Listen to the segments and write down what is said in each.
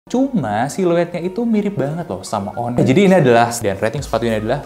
Cuma siluetnya itu mirip banget loh sama On. Jadi ini adalah, dan rating sepatu ini adalah,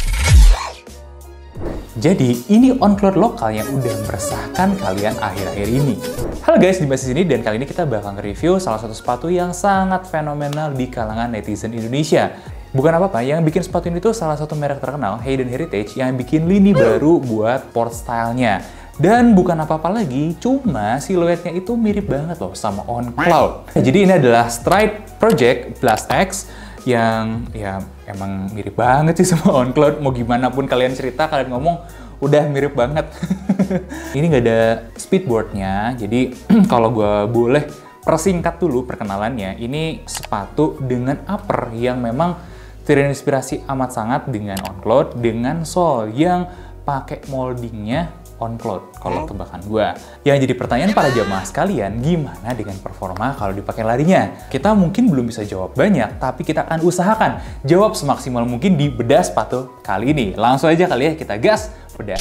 jadi ini on-cloud lokal yang udah meresahkan kalian akhir-akhir ini. Halo guys, Dimas di sini, dan kali ini kita bakal nge-review salah satu sepatu yang sangat fenomenal di kalangan netizen Indonesia. Bukan apa-apa, yang bikin sepatu ini tuh salah satu merek terkenal, Hayden Heritage, yang bikin lini baru buat port style-nya. Dan bukan apa-apa lagi, cuma siluetnya itu mirip banget loh sama On Cloud. Jadi ini adalah Stride Project Blast X yang ya emang mirip banget sih sama On Cloud. Mau gimana pun kalian cerita, kalian ngomong, udah mirip banget. Ini nggak ada speedboardnya, jadi kalau gue boleh persingkat dulu perkenalannya, ini sepatu dengan upper yang memang terinspirasi amat sangat dengan On Cloud, dengan sole yang pakai moldingnya On Cloud, kalau tebakan gue. Yang jadi pertanyaan para jamaah sekalian, gimana dengan performa kalau dipakai larinya? Kita mungkin belum bisa jawab banyak, tapi kita akan usahakan jawab semaksimal mungkin di bedah sepatu kali ini. Langsung aja kali ya, kita gas bedah.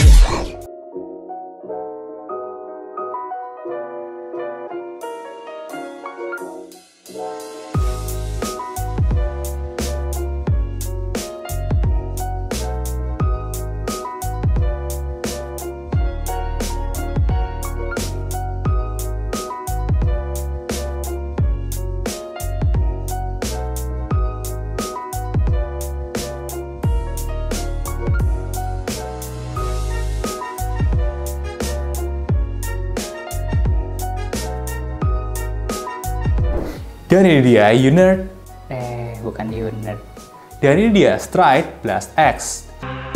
Dan ini dia Unerd. Bukan Unerd. Dan ini dia Stride Blast X.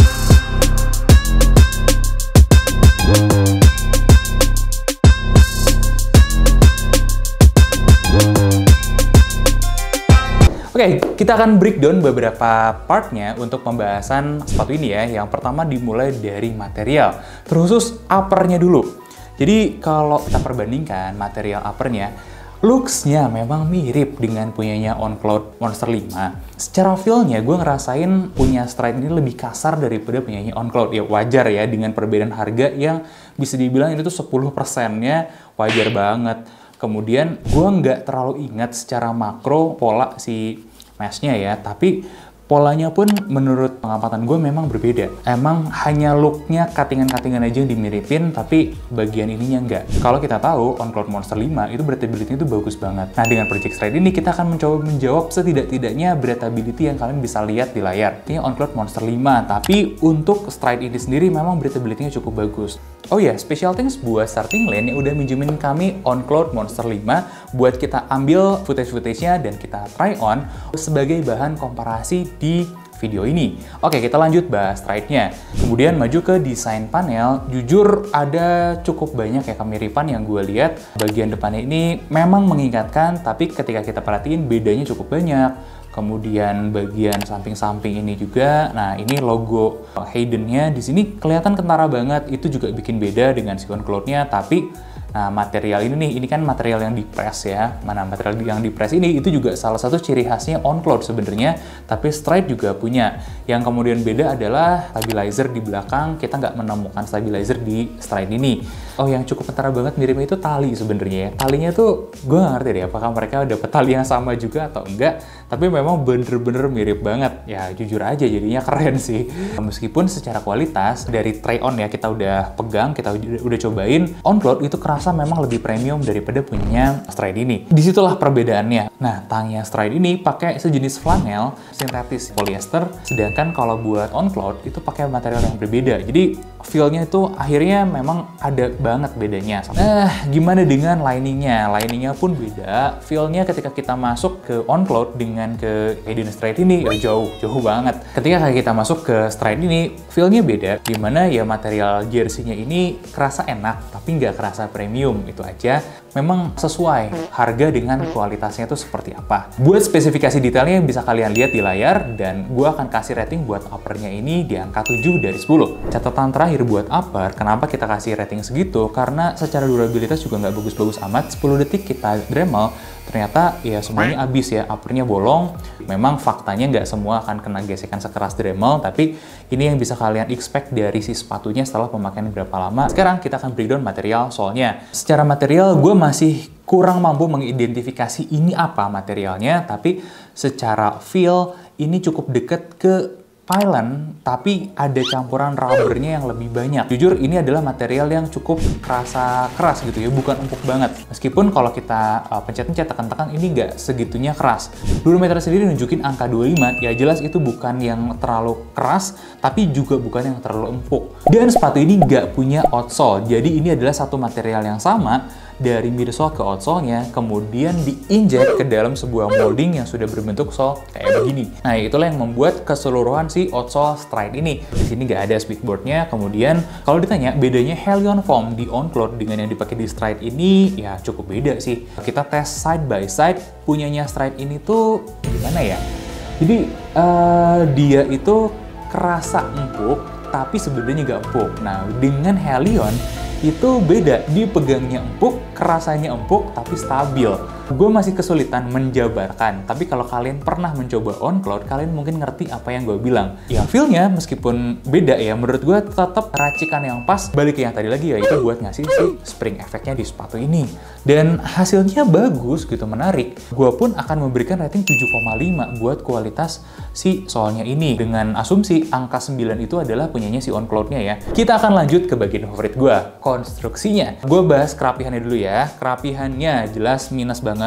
Oke, kita akan breakdown beberapa partnya untuk pembahasan sepatu ini ya. Yang pertama dimulai dari material, terkhusus uppernya dulu. Jadi kalau kita perbandingkan material uppernya, looks-nya memang mirip dengan punyanya On Cloud Monster 5. Secara feel-nya, gue ngerasain punya Stride ini lebih kasar daripada punyanya On Cloud. Ya wajar ya, dengan perbedaan harga yang bisa dibilang itu tuh 10%-nya wajar banget. Kemudian, gue nggak terlalu ingat secara makro pola si mesh-nya ya, tapi polanya pun menurut pengamatan gue memang berbeda. Emang hanya look-nya cuttingan-cuttingan aja yang dimiripin, tapi bagian ininya enggak. Kalau kita tahu On Cloud Monster 5 itu breathability-nya itu bagus banget. Nah, dengan Project Stride ini kita akan mencoba menjawab setidak-tidaknya breathability yang kalian bisa lihat di layar. Ini On Cloud Monster 5, tapi untuk Stride ini sendiri memang breathability-nya cukup bagus. Oh ya, special thanks buat Starting Lane yang udah minjemin kami On Cloud Monster 5 buat kita ambil footage-footage-nya dan kita try on sebagai bahan komparasi di video ini. Oke, kita lanjut bahas Stride-nya. Kemudian maju ke desain panel. Jujur ada cukup banyak ya kemiripan yang gue lihat. Bagian depannya ini memang mengingatkan, tapi ketika kita perhatiin bedanya cukup banyak. Kemudian bagian samping-samping ini juga, nah ini logo Hayden-nya di sini kelihatan kentara banget. Itu juga bikin beda dengan si On Cloud-nya, tapi nah, material ini nih, ini kan material yang di-press ya. Mana material yang di-press ini, itu juga salah satu ciri khasnya On Cloud sebenarnya, tapi Stride juga punya. Yang kemudian beda adalah stabilizer di belakang, kita nggak menemukan stabilizer di Stride ini. Oh, yang cukup kentara banget miripnya itu tali sebenarnya ya. Talinya tuh, gue nggak ngerti deh apakah mereka dapet tali yang sama juga atau enggak, tapi memang bener-bener mirip banget. Ya, jujur aja jadinya keren sih. Meskipun secara kualitas, dari try-on ya, kita udah pegang, kita udah cobain, On Cloud itu kerasa memang lebih premium daripada punyanya Stride ini. Disitulah perbedaannya. Nah, tangnya Stride ini pakai sejenis flanel sintetis polyester, sedangkan kalau buat On Cloud itu pakai material yang berbeda. Jadi feel-nya itu akhirnya memang ada banget bedanya. Gimana dengan liningnya? Liningnya pun beda. Feel-nya ketika kita masuk ke On Cloud dengan ke Hayden Stride ini ya jauh banget. Ketika kita masuk ke Stride ini, feel-nya beda. Dimana ya material jersey-nya ini kerasa enak, tapi nggak kerasa premium. Itu aja. Memang sesuai harga dengan kualitasnya itu seperti apa. Buat spesifikasi detailnya bisa kalian lihat di layar, dan gue akan kasih rating buat uppernya ini di angka 7 dari 10. Catatan terakhir buat upper, kenapa kita kasih rating segitu? Karena secara durabilitas juga nggak bagus-bagus amat. 10 detik kita Dremel, ternyata ya semuanya habis ya, uppernya bolong. Memang faktanya nggak semua akan kena gesekan sekeras Dremel, tapi ini yang bisa kalian expect dari si sepatunya setelah pemakaian berapa lama. Sekarang kita akan breakdown material soalnya. Secara material gue masih kurang mampu mengidentifikasi ini apa materialnya, tapi secara feel ini cukup dekat ke Pylon, tapi ada campuran rubbernya yang lebih banyak. Jujur, ini adalah material yang cukup kerasa keras gitu ya, bukan empuk banget. Meskipun kalau kita pencet-pencet, tekan-tekan, ini nggak segitunya keras. Durometer sendiri nunjukin angka 25, ya jelas itu bukan yang terlalu keras, tapi juga bukan yang terlalu empuk. Dan sepatu ini nggak punya outsole, jadi ini adalah satu material yang sama dari midsole ke outsole-nya, kemudian diinjek ke dalam sebuah molding yang sudah berbentuk sole kayak begini. Nah, itulah yang membuat keseluruhan si outsole Stride ini. Di sini nggak ada speedboard-nya. Kemudian, kalau ditanya bedanya Helion Foam di on-cloud dengan yang dipakai di Stride ini, ya cukup beda sih. Kita tes side by side, punyanya Stride ini tuh gimana ya? Jadi, dia itu kerasa empuk, tapi sebenarnya nggak empuk. Nah, dengan Helion, itu beda, dipegangnya empuk, kerasanya empuk, tapi stabil. Gue masih kesulitan menjabarkan, tapi kalau kalian pernah mencoba on-cloud, kalian mungkin ngerti apa yang gue bilang. Ya, feel-nya meskipun beda ya, menurut gue tetap racikan yang pas, balik ke yang tadi lagi, yaitu buat ngasih si spring effect-nya di sepatu ini. Dan hasilnya bagus gitu, menarik.Gue pun akan memberikan rating 7,5 buat kualitas si soalnya ini, dengan asumsi angka 9 itu adalah punyanya si on-cloud-nya ya. Kita akan lanjut ke bagian favorit gue, konstruksinya. Gue bahas kerapihannya dulu ya. Kerapihannya jelas minus banget.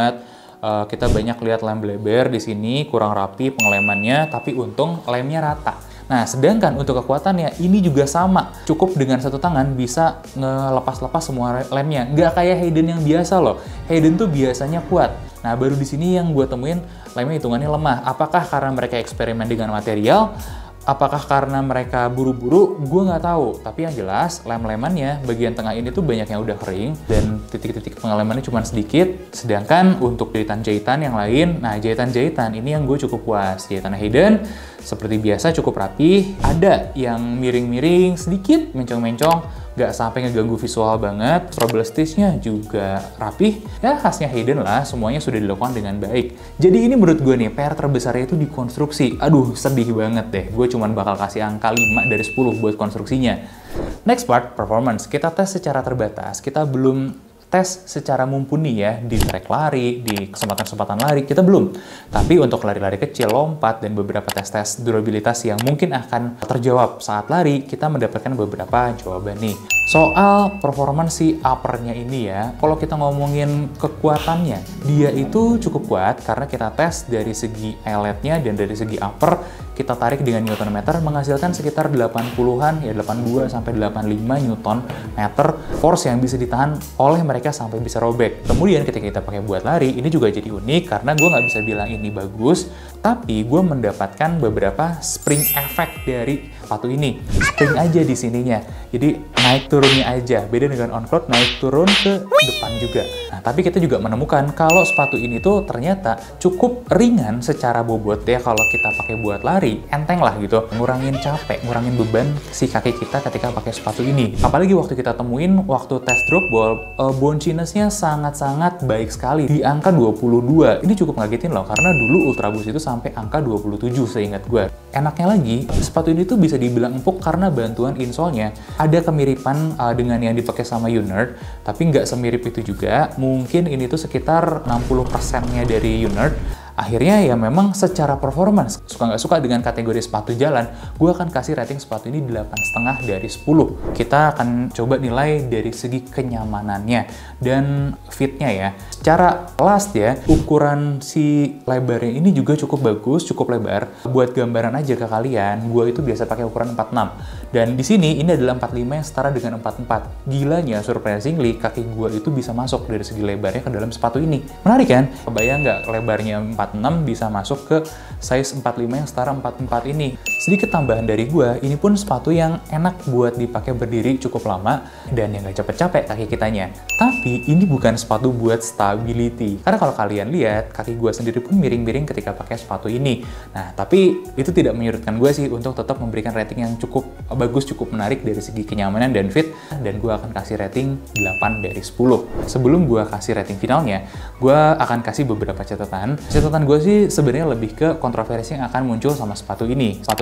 Kita banyak lihat lem bleber di sini kurang rapi pengelemannya, tapi untung lemnya rata. Nah, sedangkan untuk kekuatannya ini juga sama. Cukup dengan satu tangan bisa ngelepas-lepas semua lemnya. Nggak kayak Hayden yang biasa loh. Hayden tuh biasanya kuat. Nah, baru di sini yang gue temuin lemnya hitungannya lemah. Apakah karena mereka eksperimen dengan material? Apakah karena mereka buru-buru? Gue nggak tahu. Tapi yang jelas, lem-lemannya bagian tengah ini tuh banyak yang udah kering dan titik-titik pengelemannya cuma sedikit. Sedangkan untuk jahitan-jahitan yang lain, nah jahitan-jahitan ini yang gue cukup puas. Jahitan Hayden seperti biasa cukup rapi. Ada yang miring-miring sedikit, mencong-mencong. Nggak sampai ngeganggu visual banget. Trouble stitch-nya juga rapih. Ya, khasnya Hayden lah, semuanya sudah dilakukan dengan baik. Jadi ini menurut gue nih, PR terbesarnya itu di konstruksi. Aduh, sedih banget deh. Gue cuman bakal kasih angka 5 dari 10 buat konstruksinya. Next part, performance. Kita tes secara terbatas. Kita belum tes secara mumpuni ya, di track lari, di kesempatan-kesempatan lari, kita belum. Tapi untuk lari-lari kecil, lompat, dan beberapa tes-tes durabilitas yang mungkin akan terjawab saat lari, kita mendapatkan beberapa jawaban nih. Soal performance si uppernya ini ya, kalau kita ngomongin kekuatannya, dia itu cukup kuat karena kita tes dari segi eletnya dan dari segi upper, kita tarik dengan Newton meter menghasilkan sekitar 80-an, ya 82 sampai 85 Newton meter force yang bisa ditahan oleh mereka sampai bisa robek. Kemudian ketika kita pakai buat lari, ini juga jadi unik karena gue nggak bisa bilang ini bagus, tapi gue mendapatkan beberapa spring effect dari sepatu ini. Spring aja di sininya. Jadi naik turunnya aja. Beda dengan on-cloud, naik turun ke depan juga. Nah, tapi kita juga menemukan kalau sepatu ini tuh ternyata cukup ringan secara bobot ya kalau kita pakai buat lari. Enteng lah gitu. Ngurangin capek, ngurangin beban si kaki kita ketika pakai sepatu ini. Apalagi waktu kita temuin waktu tes drop ball, bounciness-nya sangat-sangat baik sekali. Di angka 22. Ini cukup ngagetin loh, karena dulu Ultra Boost itu sampai angka 27 seingat gue. Enaknya lagi, sepatu ini tuh bisa dibilang empuk karena bantuan insole-nya. Ada kemiripan dengan yang dipakai sama Unerd, tapi nggak semirip itu juga. Mungkin ini tuh sekitar 60%-nya dari Unerd. Akhirnya ya memang secara performance, suka nggak suka dengan kategori sepatu jalan, gue akan kasih rating sepatu ini 8,5 dari 10. Kita akan coba nilai dari segi kenyamanannya dan fitnya ya. Secara last ya, ukuran si lebarnya ini juga cukup bagus, cukup lebar. Buat gambaran aja ke kalian, gue itu biasa pakai ukuran 46. Dan di sini ini adalah 45 yang setara dengan 44. Gilanya, surprisingly, kaki gue itu bisa masuk dari segi lebarnya ke dalam sepatu ini. Menarik kan? Kebayang nggak lebarnya 46 bisa masuk ke size 45 yang setara 44 ini. Sedikit tambahan dari gue, ini pun sepatu yang enak buat dipakai berdiri cukup lama dan yang nggak capek-capek kaki kitanya. Tapi ini bukan sepatu buat stability. Karena kalau kalian lihat, kaki gue sendiri pun miring-miring ketika pakai sepatu ini. Nah, tapi itu tidak menyurutkan gue sih untuk tetap memberikan rating yang cukup bagus, cukup menarik dari segi kenyamanan dan fit, dan gue akan kasih rating 8 dari 10. Sebelum gue kasih rating finalnya, gue akan kasih beberapa catatan. Catatan gue sih sebenarnya lebih ke kontroversi yang akan muncul sama sepatu ini. Sepatu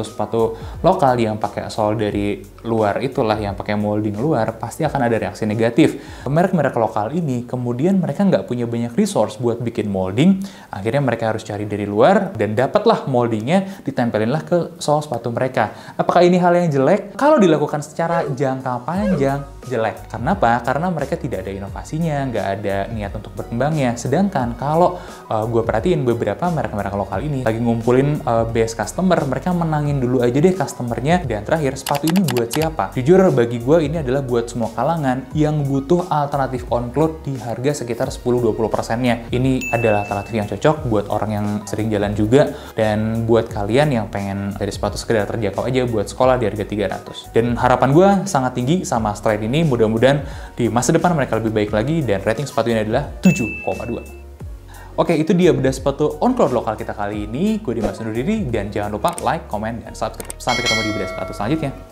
sepatu-sepatu lokal yang pakai sole dari luar itulah, yang pakai molding luar, pasti akan ada reaksi negatif. Merek-merek lokal ini kemudian mereka nggak punya banyak resource buat bikin molding, akhirnya mereka harus cari dari luar dan dapatlah moldingnya, ditempelinlah ke sole sepatu mereka. Apakah ini hal yang jelek? Kalau dilakukan secara jangka panjang, jelek. Karena apa? Karena mereka tidak ada inovasinya, nggak ada niat untuk berkembangnya. Sedangkan kalau gue perhatiin beberapa merek-merek lokal ini lagi ngumpulin base customer, mereka menangin dulu aja deh customernya, dan terakhir sepatu ini buat siapa? Jujur bagi gue ini adalah buat semua kalangan yang butuh alternatif on-cloud di harga sekitar 10-20%-nya. Ini adalah alternatif yang cocok buat orang yang sering jalan juga, dan buat kalian yang pengen dari sepatu sekedar terjangkau aja buat sekolah di harga 300. Dan harapan gue sangat tinggi sama Stride ini, mudah-mudahan di masa depan mereka lebih baik lagi, dan rating sepatu ini adalah 7,2. Oke, itu dia bedah sepatu on-cloud lokal kita kali ini. Gue Dimas undur diri, dan jangan lupa like, komen, dan subscribe. Sampai ketemu di bedah sepatu selanjutnya.